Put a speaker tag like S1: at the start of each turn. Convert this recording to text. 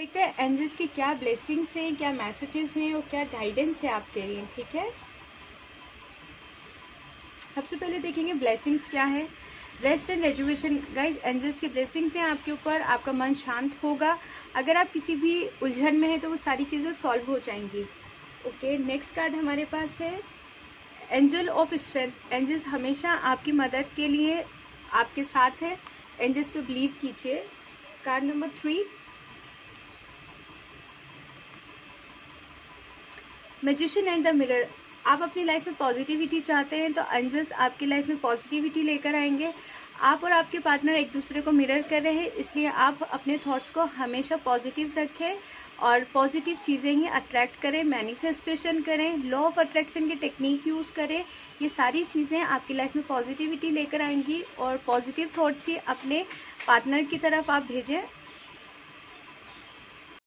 S1: देखते हैं एंजल्स की क्या ब्लेसिंग्स हैं, क्या मैसेजेस हैं और क्या गाइडेंस है आपके लिए। ठीक है, सबसे पहले देखेंगे ब्लेसिंग्स क्या है। Rest and rejuvenation guys, angels की ब्लेसिंग्स हैं आपके ऊपर। आपका मन शांत होगा। अगर आप किसी भी उलझन में हैं तो वो सारी चीज़ें सॉल्व हो जाएंगी। ओके, नेक्स्ट कार्ड हमारे पास है एंजल ऑफ स्ट्रेंथ। एंजल्स हमेशा आपकी मदद के लिए आपके साथ है। एंजल्स पे बिलीव कीजिए। Card number 3 magician and the mirror. आप अपनी लाइफ में पॉजिटिविटी चाहते हैं तो एंजल्स आपकी लाइफ में पॉजिटिविटी लेकर आएंगे। आप और आपके पार्टनर एक दूसरे को मिरर कर रहे हैं, इसलिए आप अपने थॉट्स को हमेशा पॉजिटिव रखें और पॉजिटिव चीज़ें ही अट्रैक्ट करें, मैनिफेस्टेशन करें, लॉ ऑफ अट्रैक्शन की टेक्निक यूज़ करें। ये सारी चीज़ें आपकी लाइफ में पॉजिटिविटी लेकर आएंगी और पॉजिटिव थॉट्स ही अपने पार्टनर की तरफ आप भेजें।